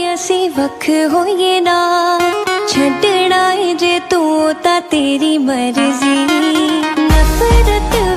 असी वख होइए ना छड्डना है जे तू तां तेरी मर्जी नफरत